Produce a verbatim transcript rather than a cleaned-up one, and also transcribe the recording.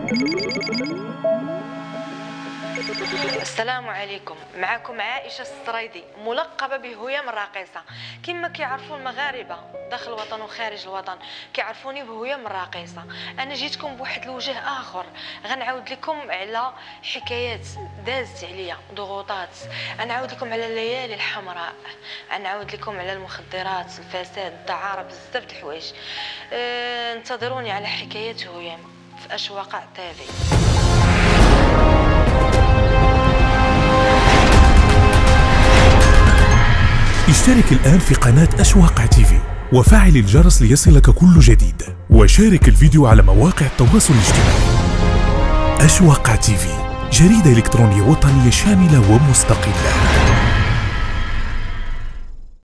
السلام عليكم، معكم عائشة السريدي ملقبة بهيام الراقصة. كما كيعرفوا المغاربة داخل الوطن وخارج الوطن كيعرفوني بهيام الراقصة. انا جيتكم بواحد الوجه اخر، غنعاود لكم على حكايات دازت عليا، ضغوطات، غنعاود لكم على الليالي الحمراء، غنعاود لكم على المخدرات، الفساد، الدعارة، بزاف د الحوايج. أه انتظروني على حكايات هيام في أشواق تيفي. اشترك الآن في قناة أشواق تيفي وفعل الجرس ليصلك كل جديد، وشارك الفيديو على مواقع التواصل الاجتماعي. أشواق تيفي، جريدة إلكترونية وطنية شاملة ومستقلة.